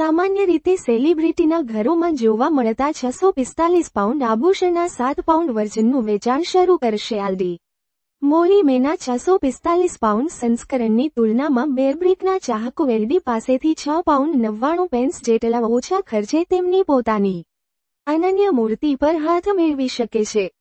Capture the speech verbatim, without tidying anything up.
સામાન્ય રીતે સેલિબ્રિટીના ઘરોમાં જોવા મળતા છસો પિસ્તાલીસ પાઉન્ડ આભૂષણના સાત પાઉન્ડ વર્ઝનનું વેચાણ શરૂ કરશે આલ્ડી. મોલી મેના છસો પિસ્તાલીસ પાઉન્ડ સંસ્કરણની તુલનામાં બેરબ્રિકના ચાહકો એલડી પાસેથી છ પાઉન્ડ નવ્વાણું પેન્સ જેટલા ઓછા ખર્ચે તેમની પોતાની અનન્ય મૂર્તિ પર હાથ મેળવી શકે છે.